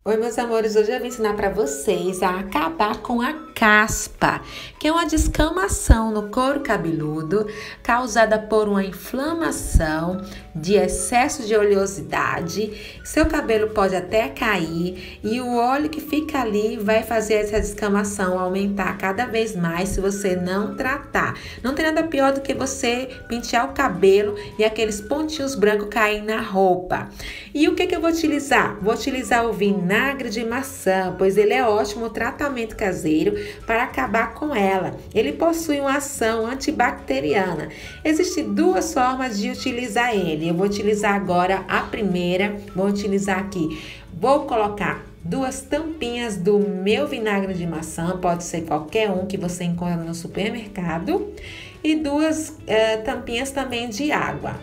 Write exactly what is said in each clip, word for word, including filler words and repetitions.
Oi, meus amores, hoje eu vou ensinar para vocês a acabar com a caspa, que é uma descamação no couro cabeludo causada por uma inflamação de excesso de oleosidade. Seu cabelo pode até cair e o óleo que fica ali vai fazer essa descamação aumentar cada vez mais se você não tratar. Não tem nada pior do que você pentear o cabelo e aqueles pontinhos brancos caírem na roupa. E o que que eu vou utilizar? Vou utilizar o vinagre vinagre de maçã, pois ele é ótimo tratamento caseiro para acabar com ela. Ele possui uma ação antibacteriana. Existem duas formas de utilizar ele. Eu vou utilizar agora a primeira. Vou utilizar aqui. Vou colocar duas tampinhas do meu vinagre de maçã, pode ser qualquer um que você encontra no supermercado, e duas eh, tampinhas também de água.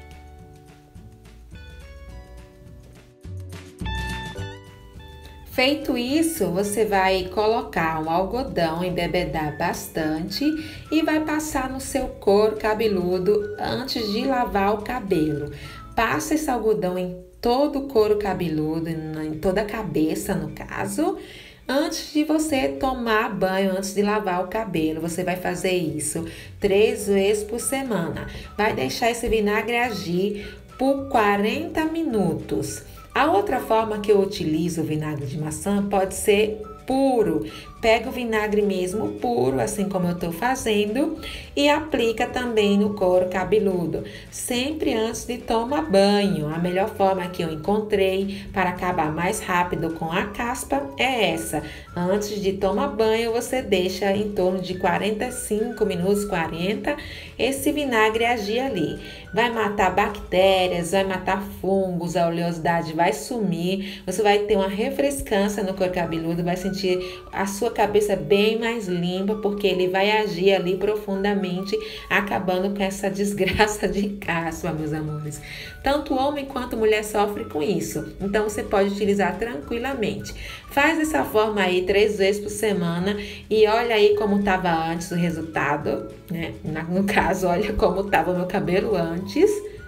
Feito isso, você vai colocar um algodão, embebedar bastante e vai passar no seu couro cabeludo antes de lavar o cabelo. Passa esse algodão em todo o couro cabeludo, em toda a cabeça no caso, antes de você tomar banho, antes de lavar o cabelo. Você vai fazer isso três vezes por semana. Vai deixar esse vinagre agir por quarenta minutos. A outra forma que eu utilizo o vinagre de maçã pode ser puro. Pega o vinagre mesmo puro, assim como eu tô fazendo, e aplica também no couro cabeludo, sempre antes de tomar banho. A melhor forma que eu encontrei para acabar mais rápido com a caspa é essa. Antes de tomar banho, você deixa em torno de quarenta e cinco minutos, quarenta, esse vinagre agir ali. Vai matar bactérias, vai matar fungos, a oleosidade vai sumir, você vai ter uma refrescância no couro cabeludo, vai sentir a sua cabeça bem mais limpa, porque ele vai agir ali profundamente, acabando com essa desgraça de caspa, meus amores. Tanto homem quanto mulher sofre com isso, então você pode utilizar tranquilamente. Faz dessa forma aí três vezes por semana e olha aí como estava antes o resultado, né? No caso, olha como estava o meu cabelo antes.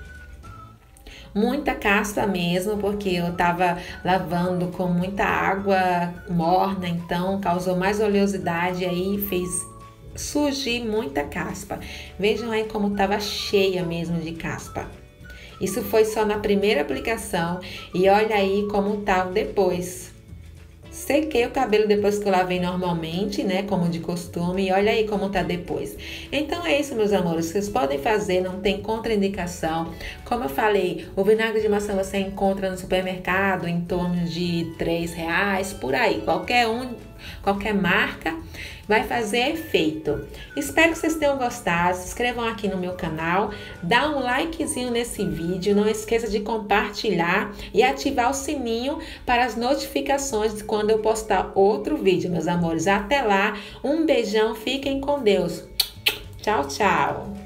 Muita caspa mesmo, porque eu tava lavando com muita água morna, então causou mais oleosidade aí, fez surgir muita caspa. Vejam aí como tava cheia mesmo de caspa. Isso foi só na primeira aplicação e olha aí como tá o depois. Sequei o cabelo depois que eu lavei normalmente, né, como de costume, e olha aí como tá depois. Então é isso, meus amores, vocês podem fazer, não tem contraindicação. Como eu falei, o vinagre de maçã você encontra no supermercado em torno de três reais, por aí, qualquer um, qualquer marca vai fazer efeito. Espero que vocês tenham gostado, se inscrevam aqui no meu canal, dá um likezinho nesse vídeo, não esqueça de compartilhar e ativar o sininho para as notificações de quando eu postar outro vídeo, meus amores. Até lá, um beijão, fiquem com Deus. Tchau, tchau.